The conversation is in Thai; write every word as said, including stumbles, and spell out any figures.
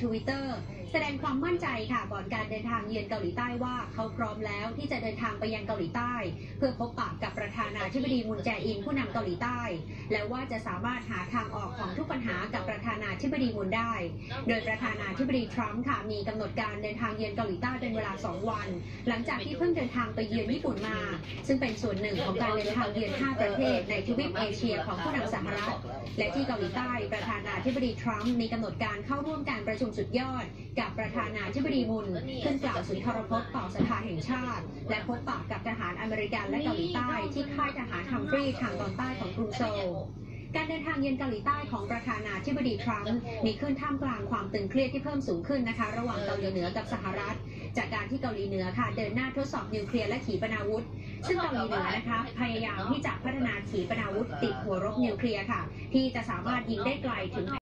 Twitter แสดงความมั่นใจค่ะก่อนการเดินทางเยือนเกาหลีใต้ว่าเขาพร้อมแล้วที่จะเดินทางไปยังเกาหลีใต้เพื่อพบปะกับประธานาธิบดีมุนแจอินผู้นำเกาหลีใต้และว่าจะสามารถหาทางออกของทุกปัญหากับประธานาธิบดีมุนได้โดยประธานาธิบดีทรัมป์ค่ะมีกำหนดการเดินทางเยือนเกาหลีใต้เป็นเวลาสองวันหลังจากที่เพิ่งเดินทางไปเยือนญี่ปุ่นมาซึ่งเป็นส่วนหนึ่งของการเดินทางเยือนห้าประเทศในทวีปเอเชียของผู้นำสหรัฐและที่เกาหลีใต้ประธานาธิบดีทรัมป์มีกำหนดการเข้าร่วมการประชุมสุดยอดกับประธานาธิบดีมุนขึ้นกล่าวสุนทรพจน์ต่อสภาแห่งชาติและพบปะกับทหารอเมริกันและเกาหลีใต้ที่ค่ายทหารฮัมฟรีย์ทางตอนใต้ของกรุงโซลการเดินทางเยือนเกาหลีใต้ของประธานาธิบดีทรัมป์มีขึ้นท่ามกลางความตึงเครียดที่เพิ่มสูงขึ้นนะคะระหว่างเกาหลีเหนือกับสหรัฐจากการที่เกาหลีเหนือค่ะเดินหน้าทดสอบนิวเคลียร์และขีปนาวุธซึ่งเกาหลีเหนือนะคะพยายามที่จะพัฒนาขีปนาวุธติดหัวรบนิวเคลียร์ค่ะที่จะสามารถยิงได้ไกลถึง